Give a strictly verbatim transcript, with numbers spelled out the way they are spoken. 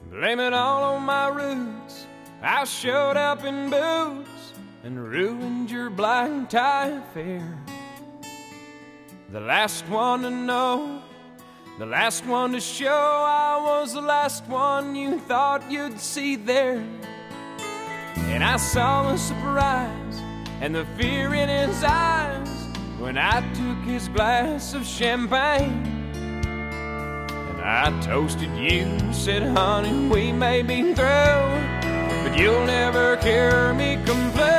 Blame it all on my roots. I showed up in boots and ruined your black tie affair. The last one to know, the last one to show, I was the last one you thought you'd see there. And I saw the surprise and the fear in his eyes when I took his glass of champagne. And I toasted you, said, honey, we may be through, but you'll never hear me complain.